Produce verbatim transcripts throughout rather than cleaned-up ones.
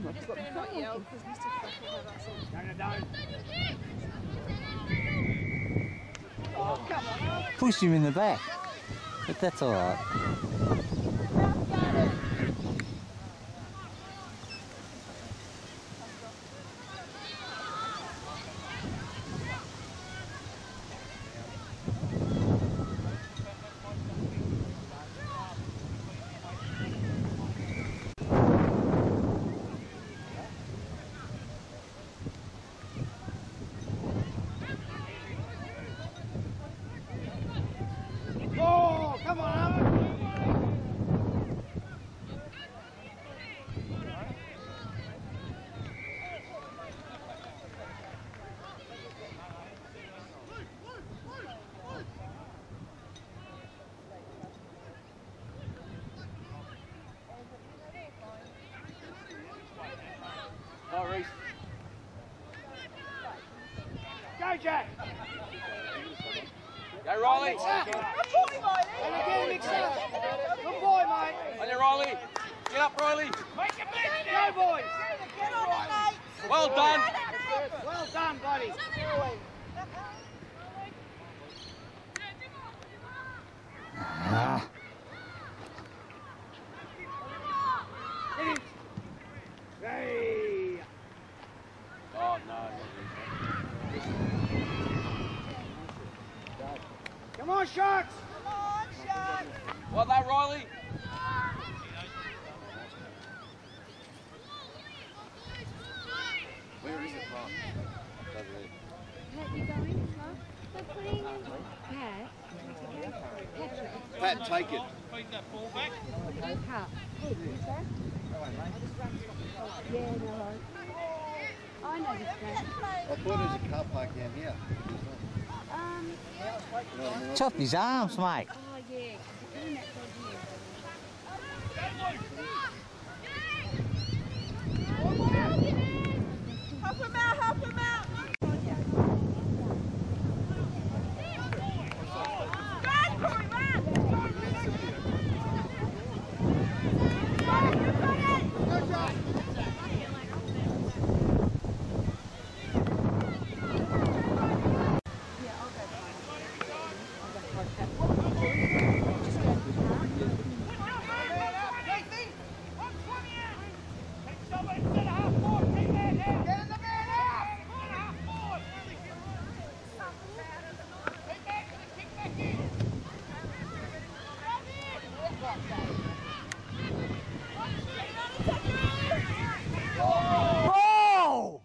Just better not yell because Mister Fuck will have us all. Oh, come on. Push him in the back. But that's all right. Oh, Reece. Go, Jack! Go, Riley! Good boy, Riley! And again, mix up! Good boy, mate! On you, Riley! Get up, Riley! Make a mix! Go, boys! Get on it, mate! Well done! Well done, buddy! Ah. Hey! Oh, no. Come on, Sharks! Come on, Sharks! Well done, Riley! Where is it from? Pat, you going? Huh? They're putting Pat. Patrick. Pat, take it. Feed that ball back. Cup. Yeah, no. I know this guy. I thought there was a car park down here. Um. Chop his arms, mate. Oh yeah. Doing that side here. Help him out, help him out! Run, Corey, run! You got it! Go, Josh! Yeah, I'll go behind. I'll go close that. Just go to the car. Oh!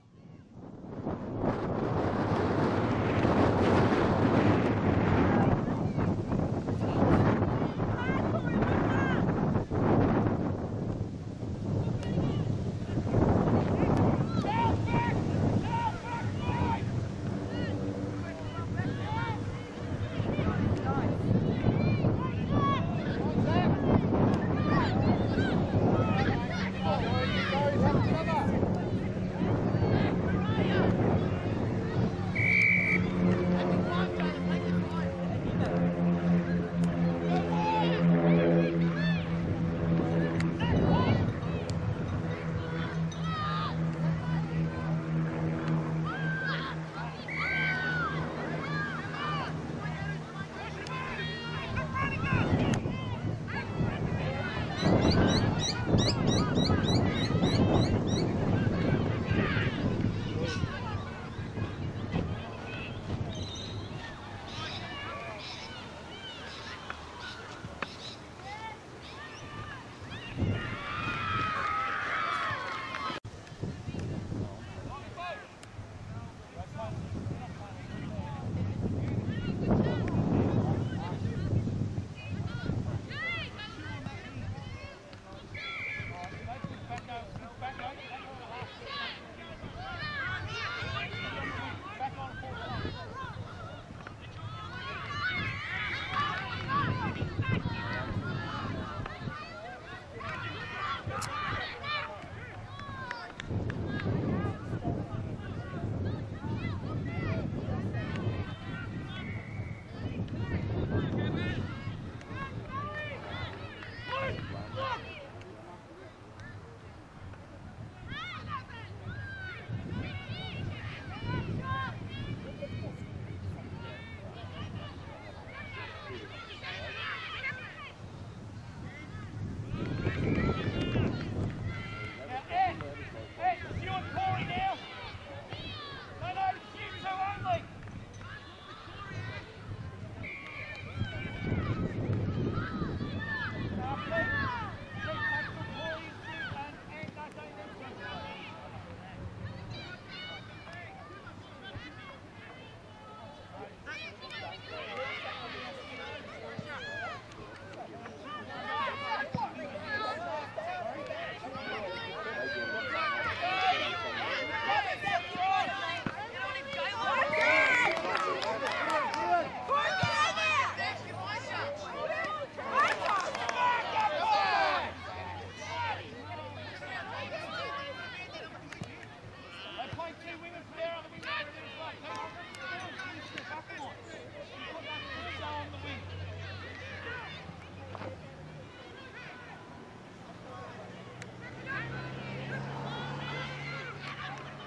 Nice.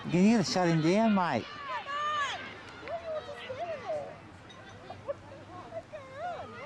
You gotta shut him down, mate. Come on! What are you all just standing there? What's going on?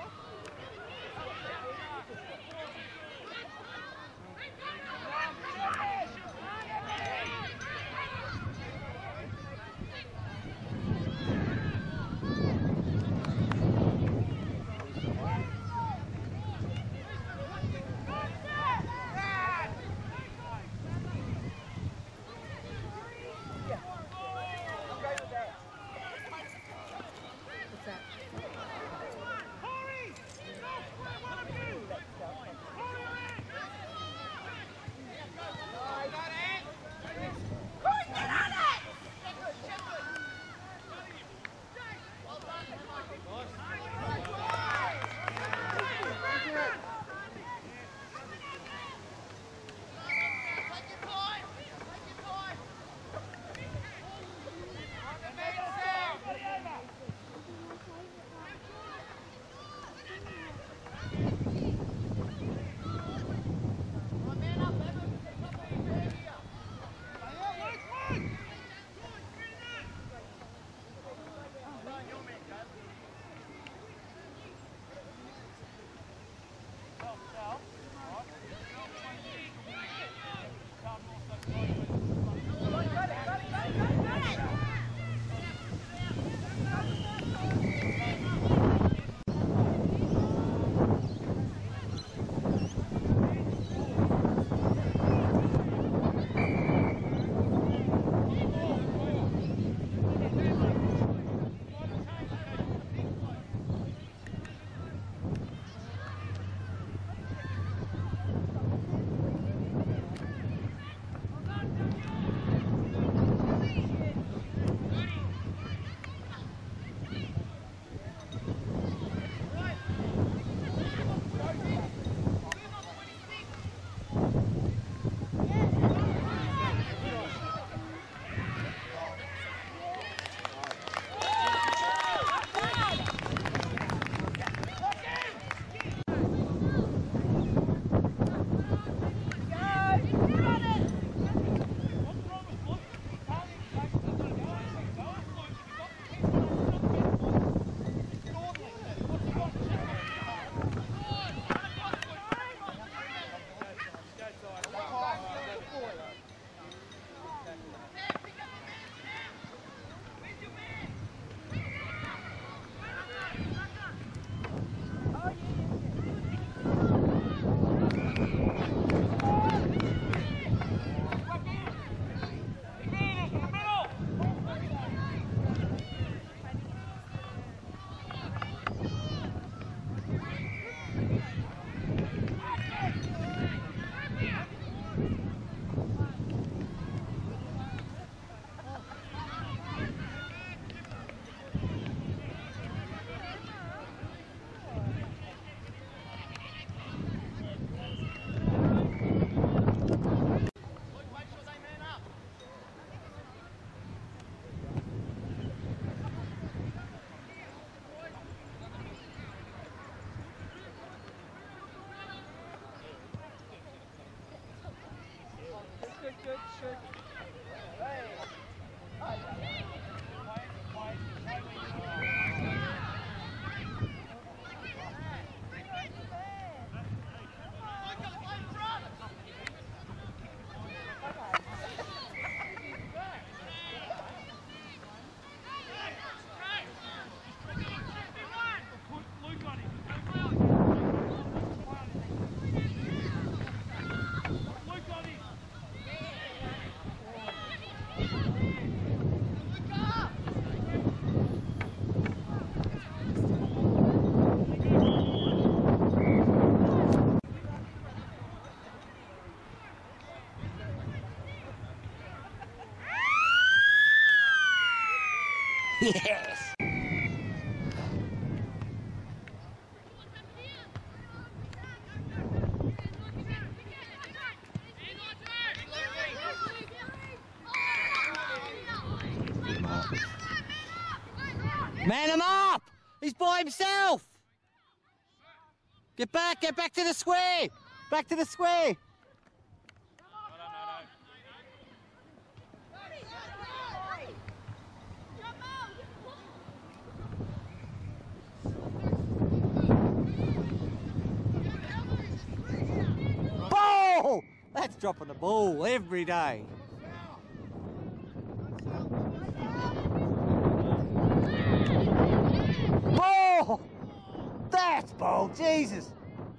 Yes! Man him up! He's by himself! Get back, get back to the square! Back to the square! No, no, no, no. That's dropping the ball every day. Ball! That's ball, Jesus!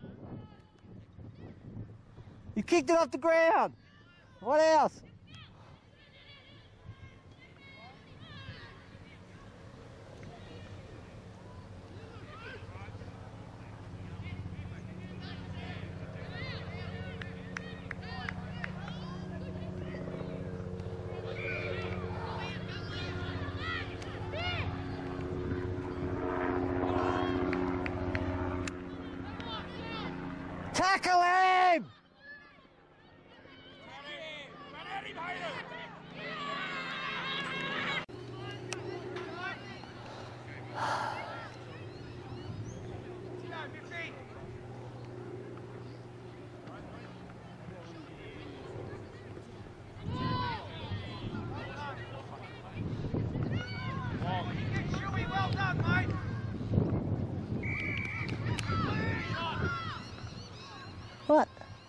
You kicked it off the ground. What else? Tackle him! Well done, mate. What?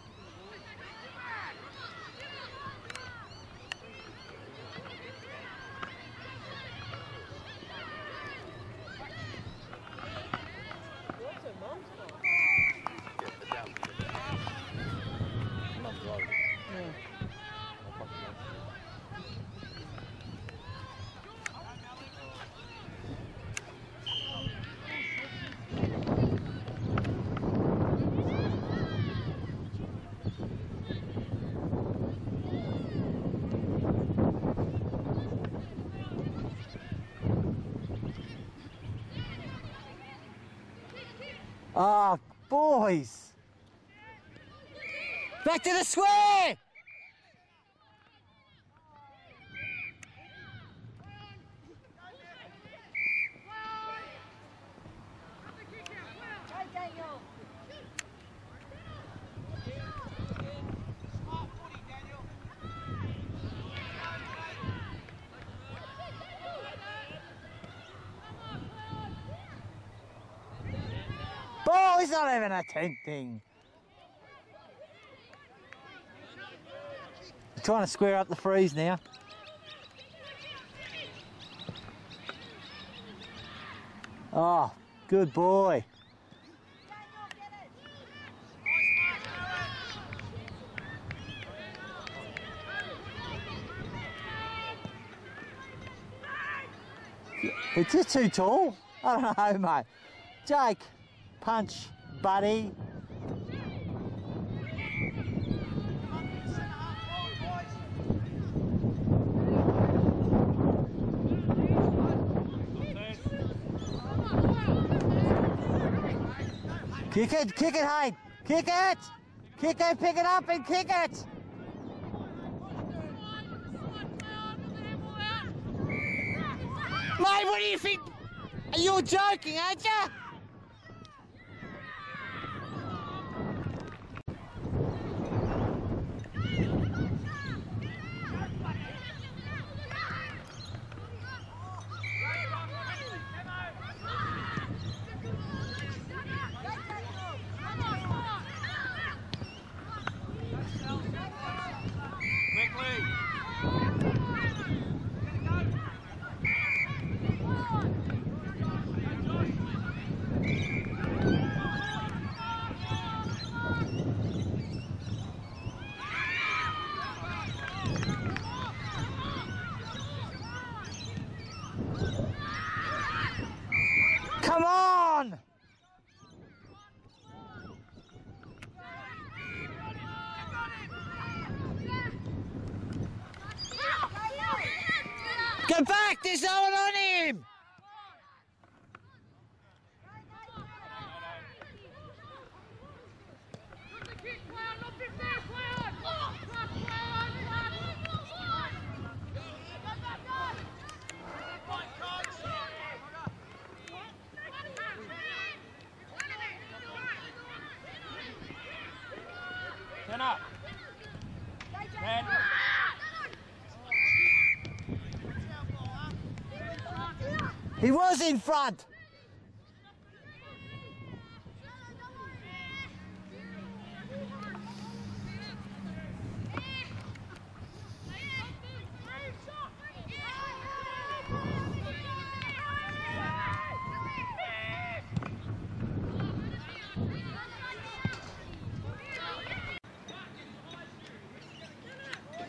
Oh, boys! Back to the square! Ball, he's not even attempting. They're trying to square up the freeze now. Oh, good boy. It's just too tall. I don't know, mate. Jake, punch, buddy. Kick it, kick it, Hayden. Kick it. Kick it, pick it up and kick it. Mate, what do you think? Are you joking, aren't you? Come on! Get back! There's no one on him! Turn up. Ten. He was in front.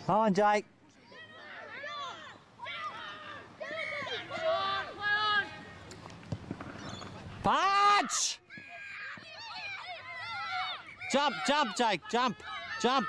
Come on, Jake. Punch! Jump, jump, Jake, jump, jump.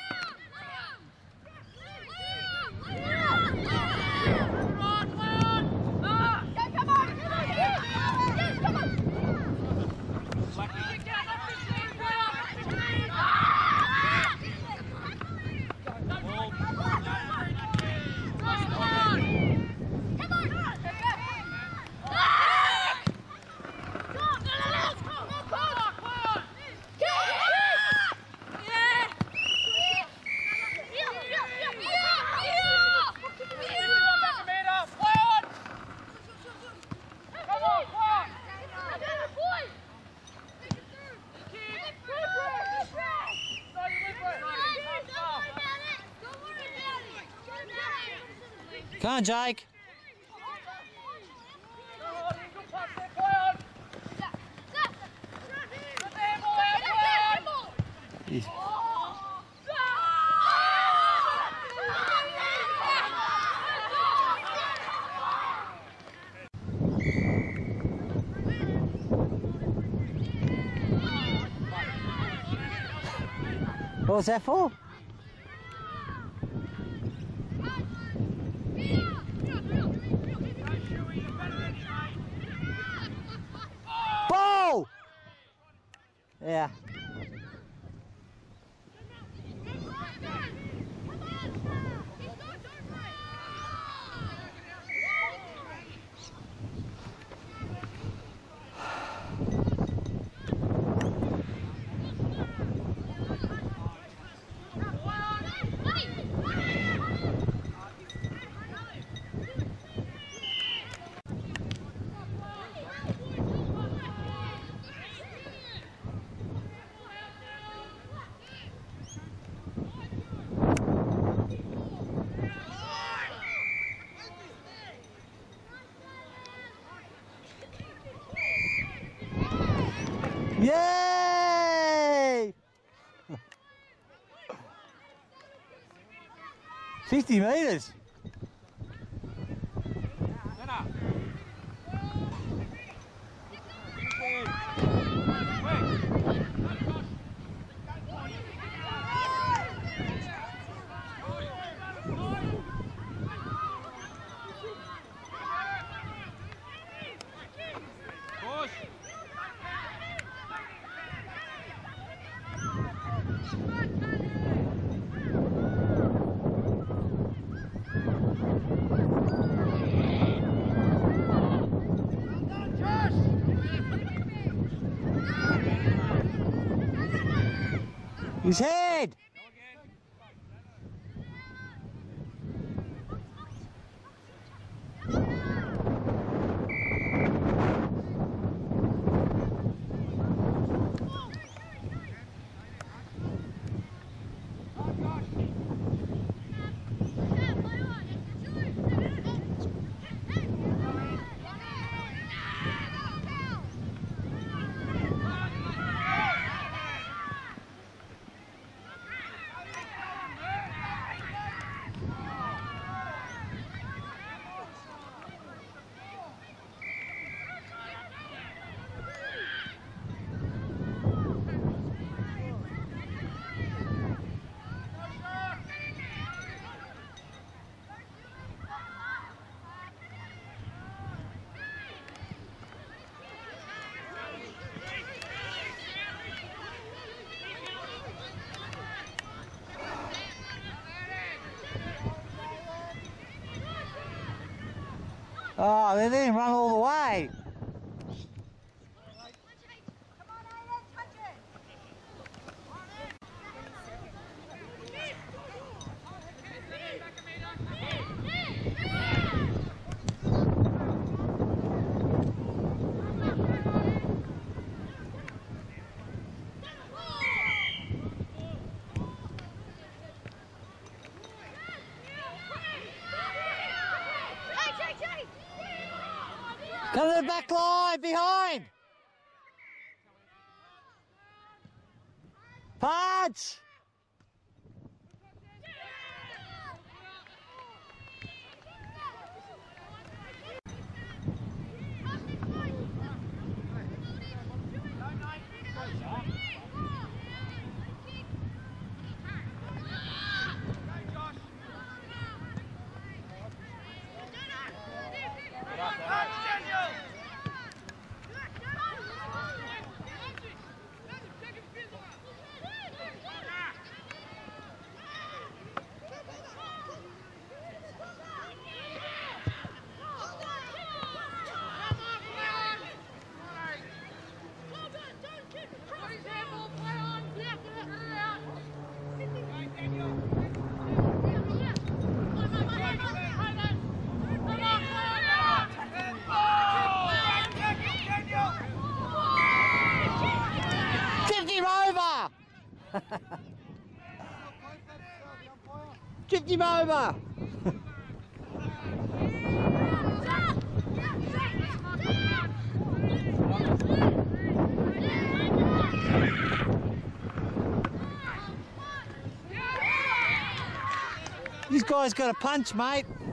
Come on, Jake. He's... What was that for? Ball! Yeah. Yay! Fifty metres. His head! Oh, they didn't run all the way. Come to the back line, behind! Punch! Tipped him over. This guy's got a punch, mate.